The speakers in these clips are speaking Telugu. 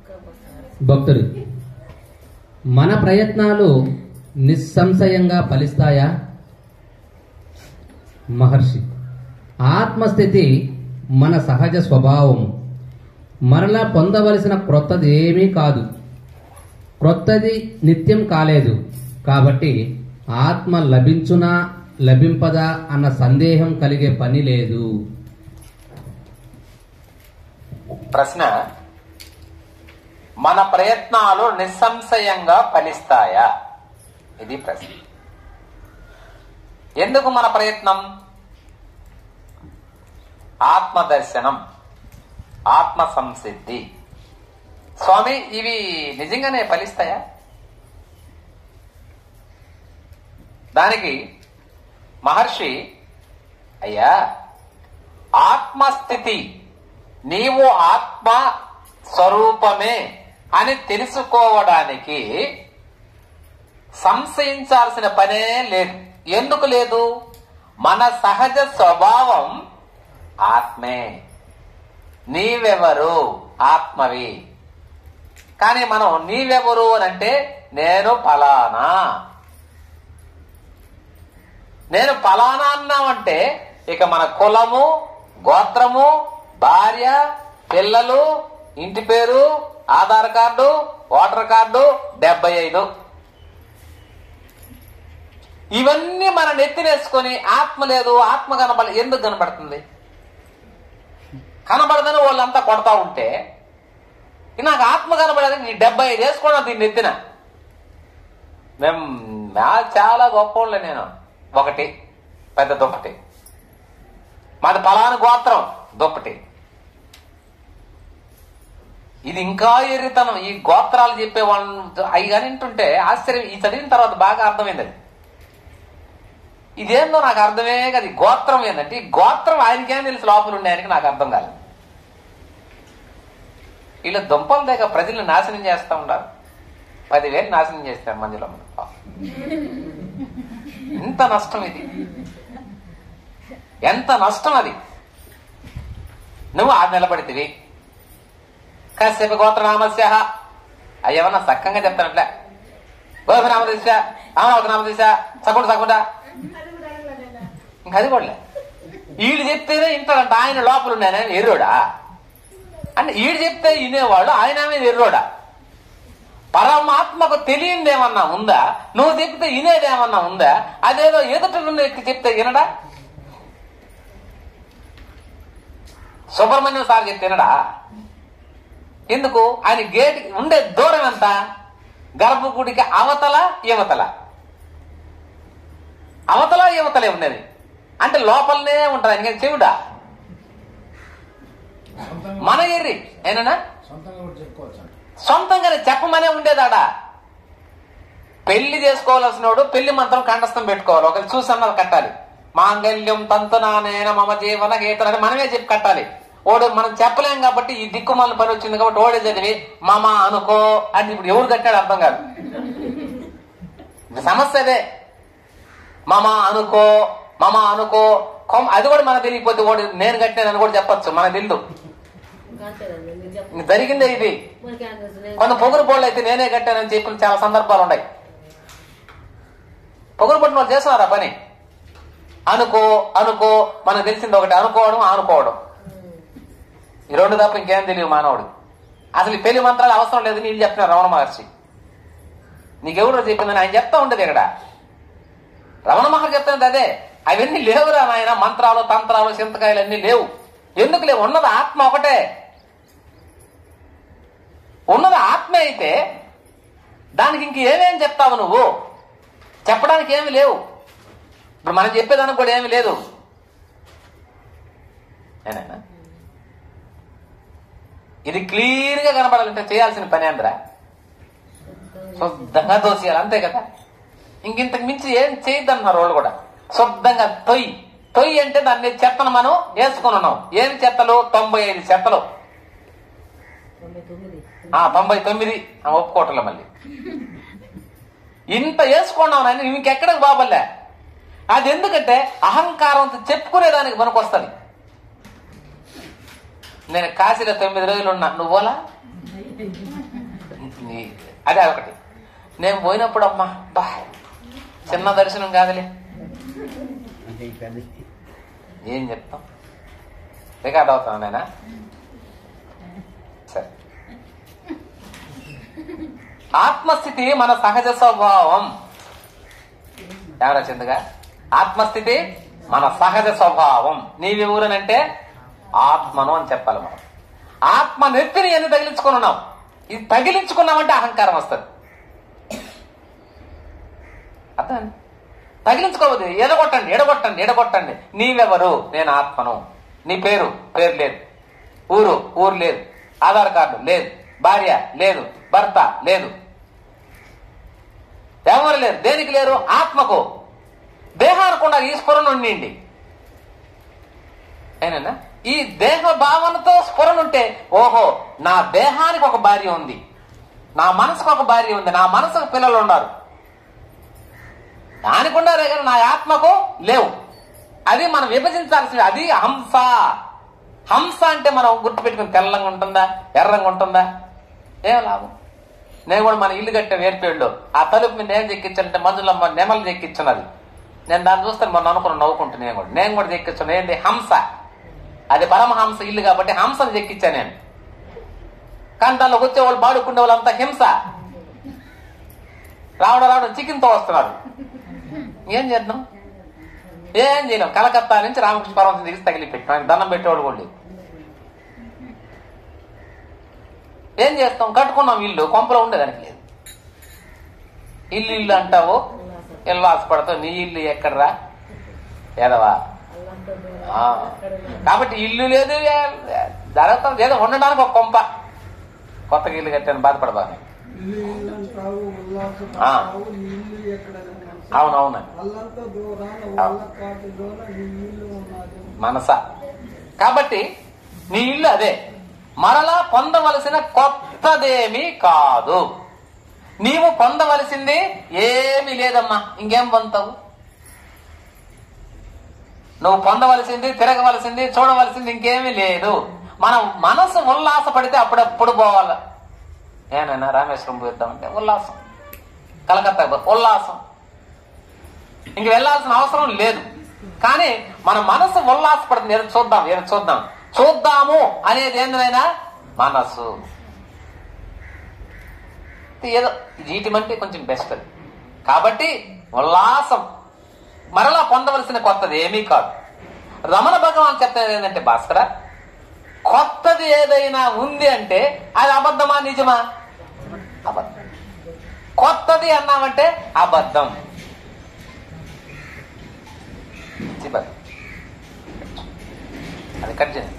భక్తుడు, మన ప్రయత్నాలు నిస్సంశయంగా ఫలిస్తాయా? మహర్షి, ఆత్మస్థితి మన సహజ స్వభావం. మరలా పొందవలసిన క్రొత్తది ఏమీ కాదు. క్రొత్తది నిత్యం కాలేదు. కాబట్టి ఆత్మ లభించునా లభింపదా అన్న సందేహం కలిగే పని లేదు. ప్రశ్న: మన ప్రయత్నాలు నిస్సంశయంగా ఫలిస్తాయా? ఇది ప్రశ్న. ఎందుకు మన ప్రయత్నం? ఆత్మదర్శనం, ఆత్మ సంసిద్ధి. స్వామి, ఇవి నిజంగానే ఫలిస్తాయా? దానికి మహర్షి, అయ్యా, ఆత్మస్థితి, నీవు ఆత్మ స్వరూపమే అని తెలుసుకోవడానికి సంశయించాల్సిన పనే లేదు. ఎందుకు లేదు? మన సహజ స్వభావం ఆత్మే. నీవెవరు? ఆత్మవి. కానీ మనం నీవెవరు అని అంటే, నేను ఫలానా, నేను ఫలానా అన్నామంటే ఇక మన కులము, గోత్రము, భార్య, పిల్లలు, ఇంటి పేరు, ఆధార్ కార్డు, ఓటర్ కార్డు, 75 ఇవన్నీ మన నెత్తినేసుకొని ఆత్మ లేదు, ఆత్మ ఎందుకు కనబడుతుంది? కనబడదని వాళ్ళంతా కొడతా ఉంటే నాకు ఆత్మ కనబడేది నీ 75 వేసుకోవడం దీన్ని ఎత్తిన. మేము చాలా గొప్పవాళ్ళే. నేను ఒకటి పెద్ద దుప్పటి, మాది ఫలానా గోత్రం దుప్పటి. ఇది ఇంకా ఎర్రితనం. ఈ గోత్రాలు చెప్పే వాళ్ళు అవి కానీ వింటుంటే ఆశ్చర్యం. ఈ చదివిన తర్వాత బాగా అర్థమైంది. అది ఇదేందో నాకు అర్థమే కదా. ఈ గోత్రం ఏంటంటే, ఈ గోత్రం ఆయనకేం తెలుసు, లోపల ఉండే ఆయనకి నాకు అర్థం కాలేదు. వీళ్ళు దుంపలు దగ్గర ప్రజల్ని నాశనం చేస్తూ ఉంటారు. 10,000 నాశనం చేస్తారు మందిలో. ఎంత నష్టం ఇది, ఎంత నష్టం అది. నువ్వు ఆ నిలబడితివి కాసేపు గోత్రనామస్య అయ్యవన్నా చక్కగా చెప్తానట్లే. గోధనామదేశ, అమనవతనామదేశ, సకుండా సకుండా ఇంకా అది కూడా వీడు చెప్తేనే ఇంటాడంట. ఆయన లోపల ఉన్నాయన ఎర్రోడా అంటే ఈడు చెప్తే వినేవాడు, ఆయన మీద ఎర్రోడా? పరమాత్మకు తెలియదేమన్నా ఉందా? నువ్వు చెప్తే వినేదేమన్నా ఉందా? అదేదో ఎదుటి చెప్తే వినడా? సుబ్రహ్మణ్యం సార్ చెప్తే వినడా? ఎందుకు? ఆయన గేట్ ఉండే దూరం ఎంత? గర్భగుడికి అవతల యువతల, అవతల యువతలే ఉండేది. అంటే లోపలనే ఉంటారు. ఆయన చెవుడా? మన ఎర్రి ఏనా సొంతంగానే చెప్పమనే ఉండేదాడా? పెళ్లి చేసుకోవాల్సినోడు పెళ్లి మంత్రం కంఠస్థం పెట్టుకోవాలి. ఒకరు చూసన్నది కట్టాలి. మాంగళ్యం తంతునానేన మమ జీవన గీతలని మనమే చెప్పి కట్టాలి. ఓడు మనం చెప్పలేం కాబట్టి ఈ దిక్కుమాల పని వచ్చింది కాబట్టి ఓడే చదివి మమ అనుకో అని ఇప్పుడు ఎవరు కట్టాడు అర్థం కాదు. సమస్య అదే. మమ అనుకో, మమ అనుకో, అది కూడా మనకు తెలియకపోతే ఓడి నేను కట్టానని కూడా చెప్పచ్చు. మనకు తెలియదు. జరిగిందే ఇది. కొంత పొగురు బోళ్ళు అయితే నేనే కట్టానని చెప్పిన చాలా సందర్భాలు ఉన్నాయి. పొగురు పట్టిన వాళ్ళు చేస్తున్నారు ఆ పని. అనుకో అనుకో, మనకు తెలిసింది ఒకటి, అనుకోవడం ఆనుకోవడం. ఈ రెండు తప్ప ఇంకేం తెలియదు మానవుడు. అసలు ఈ పెళ్లి మంత్రాలు అవసరం లేదు నేను చెప్తున్నారు రమణ మహర్షి. నీకెవరో చెప్పిందని ఆయన చెప్తా ఉండేది. ఇక్కడ రమణ మహర్షి చెప్తున్నది అదే. అవన్నీ లేవురా నాయన. మంత్రాలు, తంత్రాలు, చింతకాయలు అన్నీ లేవు. ఎందుకు లేవు? ఉన్నది ఆత్మ ఒకటే. ఉన్నది ఆత్మే అయితే దానికి ఇంక ఏమేం చెప్తావు నువ్వు? చెప్పడానికి ఏమి లేవు. ఇప్పుడు మనం చెప్పేదానికి కూడా ఏమి లేదు. ఏనైనా ఇది క్లియర్ గా కనబడాలంటే చేయాల్సిన పని అందరా శుద్ధంగా దోసేయాలి, అంతే కదా. ఇంకింతకు మించి ఏం చేయొద్దన్నారు వాళ్ళు కూడా. శుద్ధంగా తొయ్యి తొయ్యి అంటే దాన్ని చెత్తను మనం వేసుకుని ఉన్నాం. ఏమి చెత్తలు? 95 చెత్తలు. 99 ఒప్పుకోవట్లే. మళ్ళీ ఇంత వేసుకున్నావు నాయన, ఇంకెక్కడికి బాబల్లే. అది ఎందుకంటే అహంకారంతో చెప్పుకునేదానికి మనకు వస్తుంది. నేను కాశీలో 9 రోజులు ఉన్నా, నువ్వులా అదే ఒకటి. నేను పోయినప్పుడు అమ్మా బా చిన్న దర్శనం కాదులే, ఏం చెప్తాం, రికార్డ్ అవుతాను నేనా. సరే, ఆత్మస్థితి మన సహజ స్వభావం. ఎవరా చెందుగా? ఆత్మస్థితి మన సహజ స్వభావం. నీవెవరనంటే ఆత్మను అని చెప్పాలి మనం. ఆత్మ నెత్తిని ఎందుకు తగిలించుకుని ఉన్నాం? ఇది తగిలించుకున్నామంటే అహంకారం వస్తుంది. అర్థం? తగిలించుకోవద్దు. ఎడగొట్టండి ఎడగొట్టండి ఎడగొట్టండి. నీవెవరు? నేను ఆత్మను. నీ పేరు లేదు, ఊరు లేదు, ఆధార్ కార్డు లేదు, భార్య లేదు, భర్త లేదు, ఎవరు లేరు. దేనికి లేరు? ఆత్మకు. దేహానికి ఉండాలి ఈ స్ఫురణ ఉండి. ఏనన్నా ఈ దేహ భావనతో స్ఫురణ ఉంటే, ఓహో నా దేహానికి ఒక భార్య ఉంది, నా మనసుకు ఒక భార్య ఉంది, నా మనసుకు పిల్లలు ఉన్నారు, దానికి ఉండారే కానీ నా ఆత్మకు లేవు. అది మనం విభజించాల్సింది. అది హంస. హంస అంటే మనం గుర్తుపెట్టుకుని తెల్లంగా ఉంటుందా ఎర్రంగా ఉంటుందా? ఏం లాభం? నేను కూడా మన ఇల్లు కట్టే వేర్పేళ్ళు ఆ తలుపు మీద ఏం చెక్కించానంటే మందులమ్మ నెమలు చెక్కించున్నది. నేను దాన్ని చూస్తాను మొన్న అనుకుని నవ్వుకుంటా. నేను కూడా చెక్కించాను. ఏంటి? హంస. అది పరమహంస ఇల్లు కాబట్టి హంసను చెక్కించా నేను. కానీ దానిలోకి వచ్చేవాళ్ళు బాడుకునే వాళ్ళంతా హింస. రావడం చికెన్తో వస్తున్నారు. ఏం చేద్దాం? ఏం చేయలేం. కలకత్తా నుంచి రామకృష్ణ పర్వతం దిగి తగిలిపెట్టాం. ఆయన దండం పెట్టేవాడు కూడా లేదు. ఏం చేస్తాం? కట్టుకున్నాం ఇల్లు, కొంపలో ఉండేదానికి లేదు. ఇల్లు అంటావు, ఇల్లు ఆశపడతావు. నీ ఇల్లు ఎక్కడరా ఏదవా? కాబట్టి ఇల్లు లేదు, జరుగుతుంది ఏదో ఉండడానికి ఒక కొంప. కొత్తగా ఇల్లు కట్టాను, బాధపడబాను. అవునవును మనస. కాబట్టి నీ ఇల్లు అదే. మరలా పొందవలసిన కొత్తదేమీ కాదు. నీవు పొందవలసింది ఏమీ లేదమ్మా. ఇంకేం పొందుతావు? నువ్వు పొందవలసింది, తిరగవలసింది, చూడవలసింది ఇంకేమీ లేదు. మనం మనసు ఉల్లాస పడితే అప్పుడప్పుడు పోవాలి. ఏనైనా రామేశ్వరం పోయిద్దామంటే ఉల్లాసం, కలకత్తా ఉల్లాసం, ఇంక వెళ్లాల్సిన అవసరం లేదు. కానీ మన మనసు ఉల్లాసపడుతుంది. ఏదో చూద్దాము అనేది ఏందైనా మనసు. ఏదో జీవితం కొంచెం బెస్ట్ అది. కాబట్టి ఉల్లాసం మరలా పొందవలసిన కొత్తది ఏమీ కాదు. రమణ భగవాన్ చెప్తారు ఏంటంటే, భాస్కర, కొత్తది ఏదైనా ఉంది అంటే అది అబద్ధమా నిజమా? అబద్ధం. కొత్తది అన్నామంటే అబద్ధం. అది కట్ చేయండి.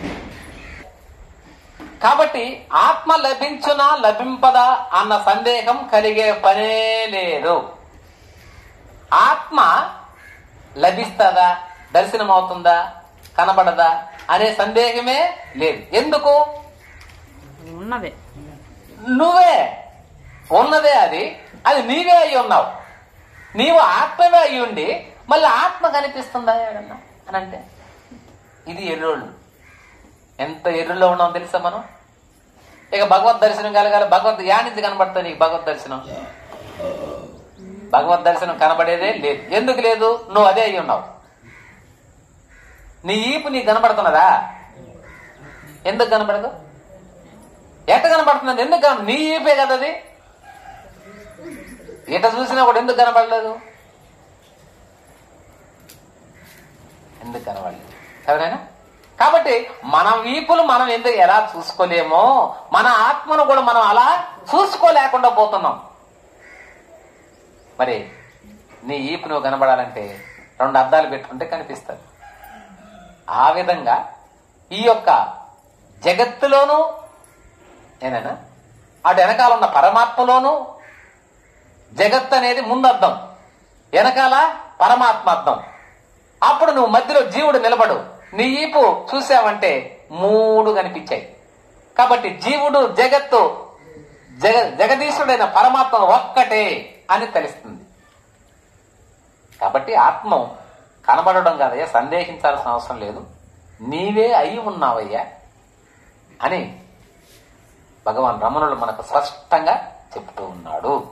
కాబట్టి ఆత్మ లభించునా లభింపదా అన్న సందేహం కలిగే పనే లేదు. ఆత్మ లభిస్తుందా, దర్శనం అవుతుందా, కనబడదా అనే సందేహమే లేదు. ఎందుకు? ఉన్నదే, నువ్వే ఉన్నదే. అది నీవే అయి ఉన్నావు. నీవు ఆత్మవే అయి ఉండి మళ్ళీ ఆత్మ కనిపిస్తుందా ఏడన్నా అని అంటే ఇది ఎర్రోళ్ళు. ఎంత ఎర్రులో ఉన్నాం తెలుసా మనం? ఇక భగవద్ దర్శనం కలగాలి. భగవద్ యానించి కనబడతా నీకు భగవద్ దర్శనం? భగవద్ దర్శనం కనబడేదే లేదు. ఎందుకు లేదు? నువ్వు అదే అయి ఉన్నావు. నీ ఈపు నీకు కనబడుతున్నదా? ఎందుకు కనబడదు? ఎట్ట కనబడుతున్నది? ఎందుకు నీ ఈపే కదా అది. ఎట చూసినా కూడా ఎందుకు కనబడలేదు? ఎందుకు కనబడలేదు? ఎవరైనా కాబట్టి మన వీపులు మనం ఎందుకు ఎలా చూసుకోలేమో మన ఆత్మను కూడా మనం అలా చూసుకోలేకుండా పోతున్నాం. మరి నీ ఈపు నువ్వు కనబడాలంటే 2 అద్దాలు పెట్టుకుంటే కనిపిస్తుంది. ఆ విధంగా ఈ యొక్క జగత్తులోనూ ఏనైనా అటు వెనకాల ఉన్న పరమాత్మలోనూ జగత్ అనేది ముందర్థం, వెనకాల పరమాత్మ అర్థం. అప్పుడు నువ్వు మధ్యలో జీవుడు నిలబడు. నీ ఈపు చూసావంటే 3 కనిపించాయి. కాబట్టి జీవుడు, జగత్తు, జగదీశుడైన పరమాత్మ ఒక్కటే అని తెలుస్తుంది. కాబట్టి ఆత్మ కనబడడం కాదయ్యా, సందేహించాల్సిన అవసరం లేదు. నీవే అయి ఉన్నావయ్యా అని భగవాన్ రమణుడు మనకు స్పష్టంగా చెప్తూ ఉన్నాడు.